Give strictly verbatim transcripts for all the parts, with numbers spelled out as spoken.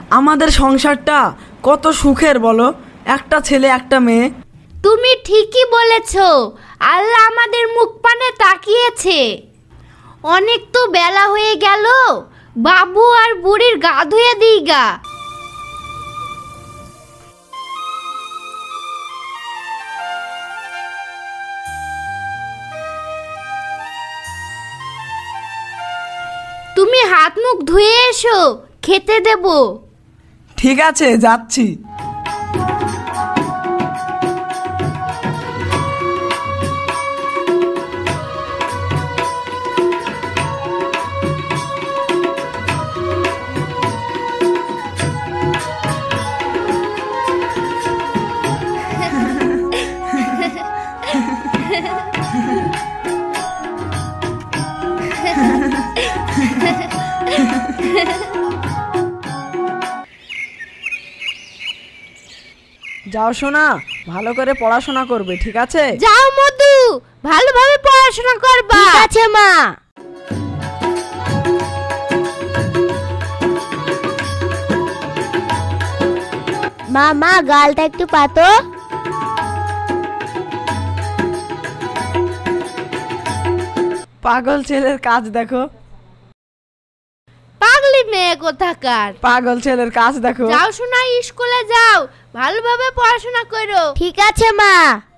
আমাদের সংসারটা কত সুখের বলো, একটা ছেলে একটা মেয়ে। তুমি ঠিকই বলেছো, আল্লাহ আমাদের মুখ পানে তাকিয়েছে। অনেক তো বেলা হয়ে গেল, বাবু আর বুড়ির গা ধুয়ে দিই গা। তুমি হাত মুখ ধুয়ে এসো, খেতে দেব। ঠিক আছে, যাচ্ছি। যাও সোনা, ভালো করে পড়াশোনা করবে, ঠিক আছে? যাও মধু, ভালোভাবে পড়াশোনা করবা। ঠিক আছে মা। মা মা গালটা একটু পাতো। পাগল ছেলের কাজ দেখো। পাগলি মেয়ে কোথাকার। পাগল ছেলের কাজ দেখো। যাও সোনা, স্কুলে যাও, ভালোভাবে পড়াশোনা করো। ঠিক আছে মা।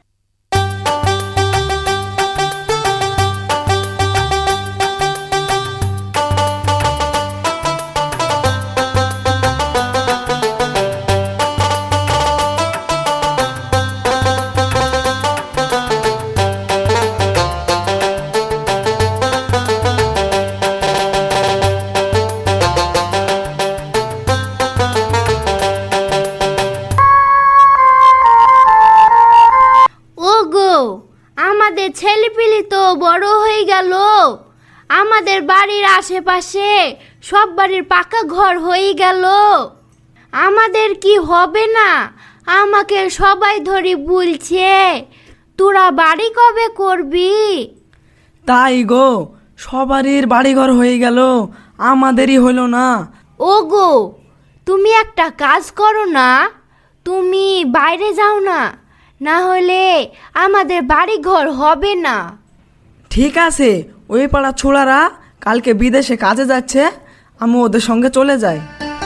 ছেলেপিলি তো বড় হয়ে গেল, আমাদের বাড়ির আশেপাশে সব বাড়ির পাকা ঘর হয়ে গেল। আমাদের কি হবে না? আমাকে সবাই ধরে বলছে, তোরা বাড়ি কবে করবি? তাই গো, সবারই বাড়িঘর হয়ে গেল, আমাদেরই হলো না। ও গো, তুমি একটা কাজ করো না, তুমি বাইরে যাও না, না হলে আমাদের বাড়ি ঘর হবে না। ঠিক আছে, ওই পাড়া ছোড়ারা কালকে বিদেশে কাজে যাচ্ছে, আমি ওদের সঙ্গে চলে যাই।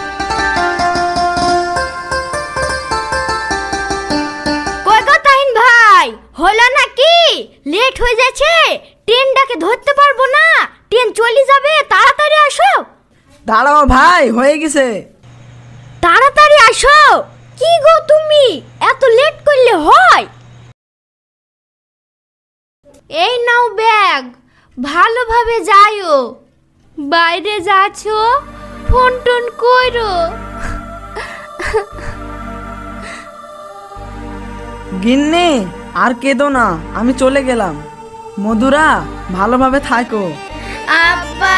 কই গো তাহিন ভাই, হলো নাকি? লেট হয়ে যাচ্ছে, ট্রেনটাকে ধরতে পারবো না, ট্রেন চলে যাবে, তাড়াতাড়ি আসো। দাঁড়াও ভাই, হয়ে গেছে। তাড়াতাড়ি আসো। কি গো তুমি এত লেট করলে হয়? এই নাও ব্যাগ, ভালোভাবে যাইও। বাইরে যাচ্ছ, ফোন টোন কইরো। গিন্নি, আর কেঁদো না, আমি চলে গেলাম। মধুরা, ভালোভাবে থাকো। আব্বা।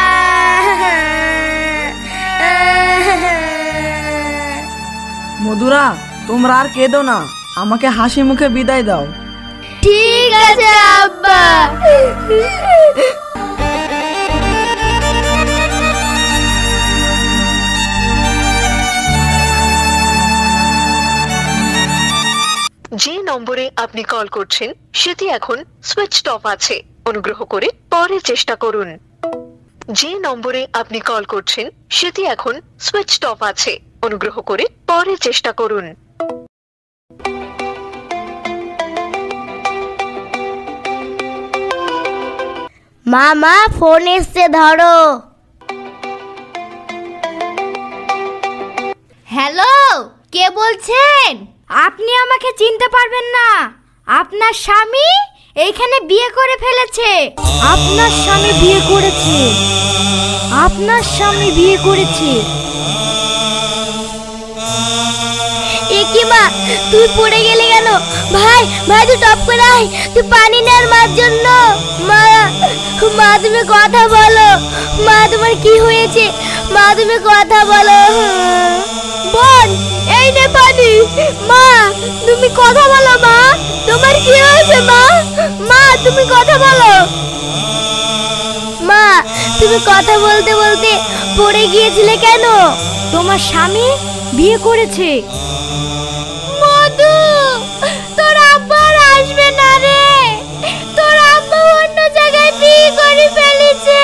মধুরা, তোমরা আর কেঁদো না, আমাকে হাসি মুখে বিদায় দাও। ঠিক আছে আব্বা। যে নম্বরে আপনি কল করছেন সেটি এখন সুইচড অফ আছে, অনুগ্রহ করে পরে চেষ্টা করুন। যে নম্বরে আপনি কল করছেন সেটি এখন সুইচড অফ আছে, অনুগ্রহ করে পরে চেষ্টা করুন। মামা ফোন এসছে, ধরো। হ্যালো, কে বলছেন? আপনি আমাকে চিনতে পারবেন না, আপনার স্বামী এইখানে বিয়ে করে ফেলেছে। আপনার স্বামী বিয়ে করেছে? আপনার স্বামী বিয়ে করেছে? এ কি মা, তুই পড়ে গেলে কেন? ভাই ভাই তুই টপ করে আয়, তুই পানি নে আর মার জন্য। মা মা তুমি কথা বলো, মা তোমার কি হয়েছে? মা তুমি কথা বলো। বোন, এই নে পানি। মা তুমি কথা বলো, মা তোমার কি হয়েছে? মা মা তুমি কথা বলো। মা তুমি কথা বলতে বলতে পড়ে গিয়েছিলে কেন? তোমার স্বামী বিয়ে করেছে। মধু, তোর আব্বা আর আসবে না রে, তোর আব্বা অন্য জায়গায় বিয়ে করে ফেলেছে।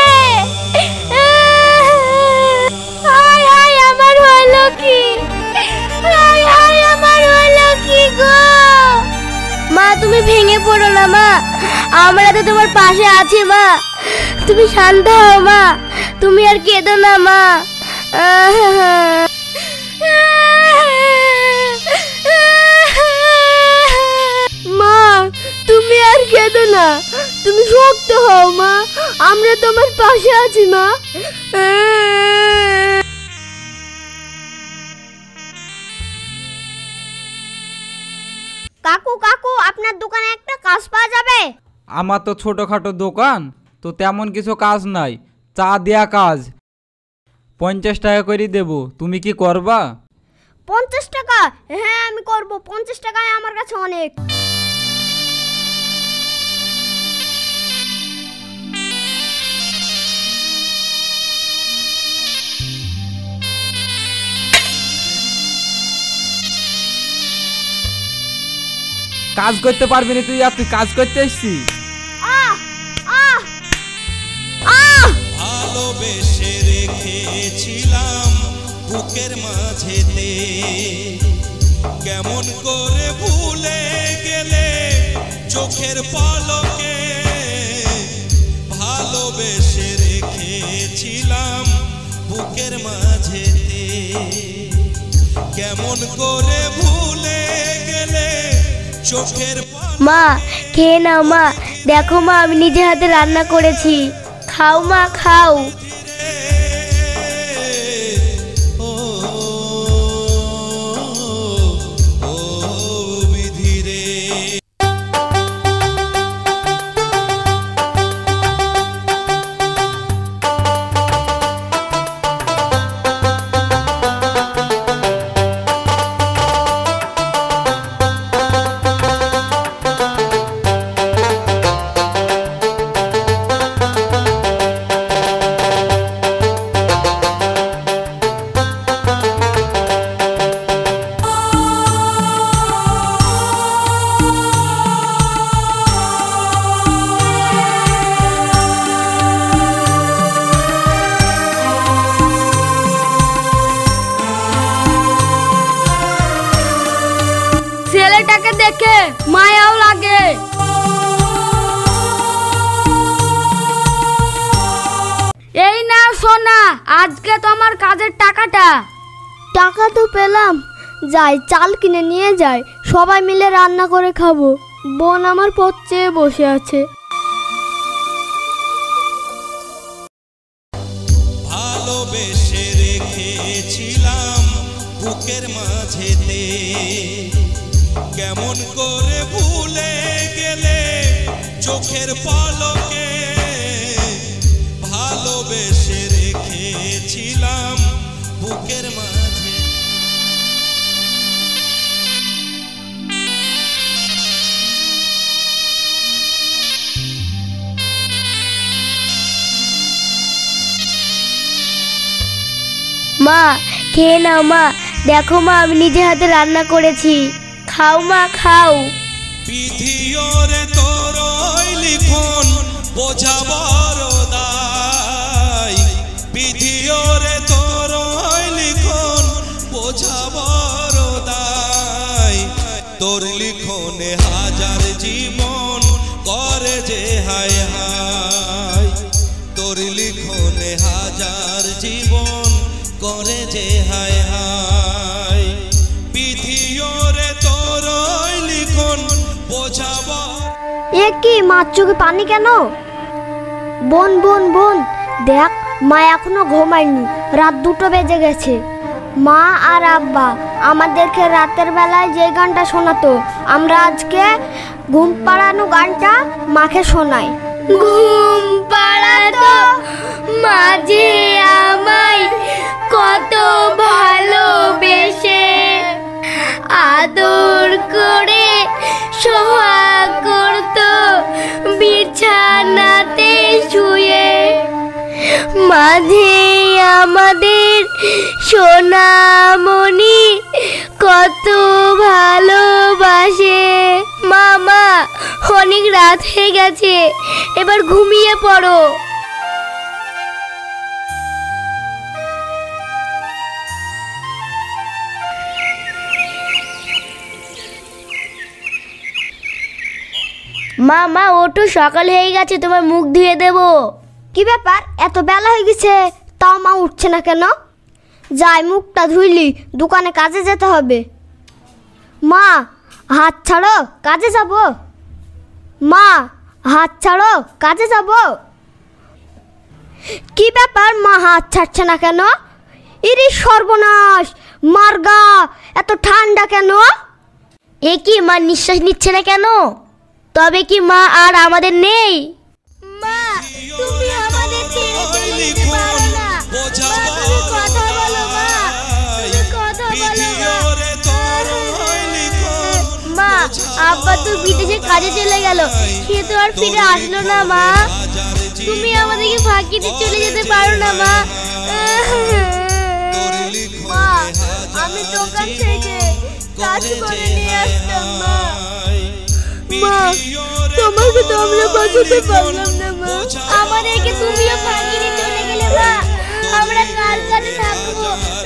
হায় হায়, আমার হলো কি, হায় হায়, আমার হলো কি গো। মা, তুমি ভেঙে পড়ো না মা, আমরা তো তোমার পাশে আছি মা, তুমি শান্ত হও মা, তুমি আর কেঁদো না মা। মা, তুমি আর কেঁদো না, তুমি শক্ত হও মা, আমরা তোমার পাশে আছি মা। কাকু কাকু, আপনার দোকানে একটা কাজ পাওয়া যাবে? আমার তো ছোটখাটো দোকান, তো তেমন কিছু কাজ নাই, চা দেয়া কাজ। পঞ্চাশ টাকা করে দেবো, তুমি কি করবা? পঞ্চাশ টাকা? হ্যাঁ আমি করব, পঞ্চাশ টাকায় আমার কাছে অনেক। কাজ করতে পারবি না তুই? আর তুই কাজ করতে এসছি? আহ আহ আহ ভালোবেসে রেখেছিলাম বুকের মাঝেতে, কেমন করে ভুলে গেলে চোখের পলকে। ভালোবেসে রেখেছিলাম বুকের মাঝেতে, কেমন করে ভুলে গেলে চোখের। মা, খেয়ে নাও মা, দেখো মা আমি নিজে হাতে রান্না করেছি, খাও মা খাও। ছেলেটাকে দেখে মায়াও লাগে। এই নাও সোনা, আজকে তোমার কাজের টাকাটা। টাকা তো পেলাম, যাই চাল কিনে নিয়ে যাই, সবাই মিলে রান্না করে খাবো। বোন আমার পথ চেয়ে বসে আছে। ভালোবেসে রেখেছিলাম বুকের মাঝেতে, কেমন করে ভুলে গেলে চোখের পলকে। ভালোবেসে রেখেছিলাম বুকের মাঝে। মা, খেয়ে নাও মা, দেখো মা আমি নিজে হাতে রান্না করেছি, খাও মা খাও। বিধিওরে তোর লিখন বোঝা বড় দায়, বিধিওরে তোর লিখন বোঝা বড় দায়। তোর লিখনে হাজার জীবন করে যে হায় হায়, তোর লিখনে হাজার জীবন করে যে হায় হায়। বিধিওরে তোর লিখন বোঝাব। এ কি, মার চোখে পানি কেন? বোন বোন বোন, দেখ মা এখনো ঘুমায়নি, রাত দুটো বেজে গেছে। মা আর আব্বা আমাদেরকে রাতের বেলায় যে গানটা শোনাতো, আমরা আজকে ঘুম পাড়ানো গানটা মাকে শোনাই। ঘুম পাড়াতো মাঝে আমায় কত ভালোবেসে, আদর করে সোহাগ করতো বিছানাতে শুয়ে। মাঝে আমাদের আমাদের সোনামণি কত ভালোবাসে। মামা অনেক রাত হয়ে গেছে, এবার ঘুমিয়ে পড়ো। মা মা ওঠো, সকাল হয়ে গেছে, তোমার মুখ ধুয়ে দেব। কি ব্যাপার, এত বেলা হয়ে গেছে তাও মা উঠছে না কেন? যাই মুখটা ধুইলি, দোকানে কাজে যেতে হবে। মা হাত ছাড়ো, কাজে যাব। মা হাত ছাড়ো, কাজে যাব। কি ব্যাপার, মা হাত ছাড়ছে না কেন? ইরি সর্বনাশ, মার্গা এত ঠান্ডা কেন? এ কি মা নিঃশ্বাস নিচ্ছে না কেন? তবে কি মা আর আমাদের নেই? মা তুমি আমাদের ছেড়ে চলে যেতে পারো না। মা তুমি কথা বলো, মা তুমি কথা বলো। মা আব্বা তো বিদেশে কাজে চলে গেল, সে তো আর ফিরে আসলো না। মা তুমি আমাদেরকে ফাঁকি দিয়ে চলে যেতে পারো না। মা মা আমি দোকান থেকে কাজ করে নিয়ে আসতাম। মা মা তোমাকে তো আমরা বাঁচাতে পারলাম না। মা আমাদেরকে তুমিও ফাঁকি দিয়ে চলে গেলে। মা আমরা কার কাছে থাকবো?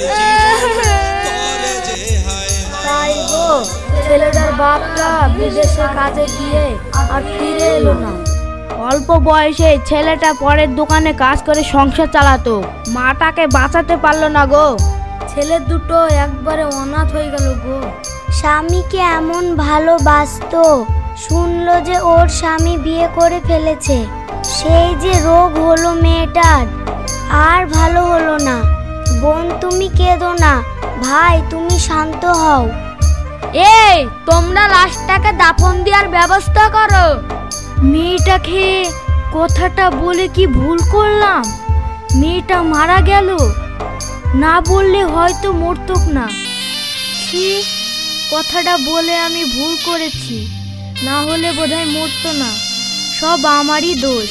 তাই গো, ছেলেটার বাপটা বিদেশে কাজে গিয়ে আর ফিরে এলো না। অল্প বয়সে ছেলেটা পরের দোকানে কাজ করে সংসার চালাতো, মাটাকে বাঁচাতে পারলো না গো। ছেলে দুটো একবারে অনাথ হয়ে গেল গো। স্বামীকে এমন ভালোবাসতো, শুনলো যে ওর স্বামী বিয়ে করে ফেলেছে, সেই যে রোগ হলো মেয়েটার, আর ভালো হলো না। বোন তুমি কেঁদো না, ভাই তুমি শান্ত হও। এই তোমরা লাশটাকে দাফন দেওয়ার ব্যবস্থা করো। মেয়েটাকে কথাটা বলে কি ভুল করলাম? মেয়েটা মারা গেল, না বললে হয়তো মরতক না। ছি, কথাটা বলে আমি ভুল করেছি, না হলে বোধহয় মরতো না। সব আমারই দোষ।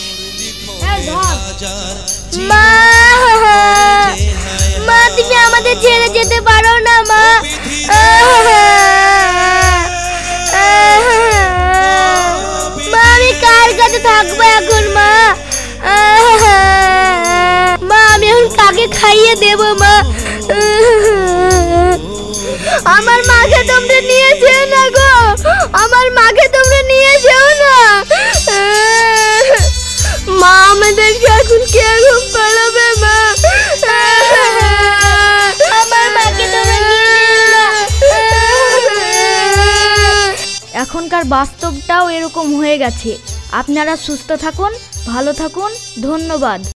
মা মা তুমি আমাদের ছেড়ে যেতে পারো না। মা মা আমি কার কাছে থাকবো এখন? মা মা আমি এখন কাকে খাইয়ে দেব? মা আমার মাকে তোমরা নিয়ে যেও না গো, আমার মাকে তোমরা নিয়ে যেও না। মা আমাদেরকে এখন কে ঘুম পাড়াবে? মা আমার মাকে তোমরা নিয়ে যেও না। এখনকার বাস্তবটাও এরকম হয়ে গেছে। আপনারা সুস্থ থাকুন, ভালো থাকুন, ধন্যবাদ।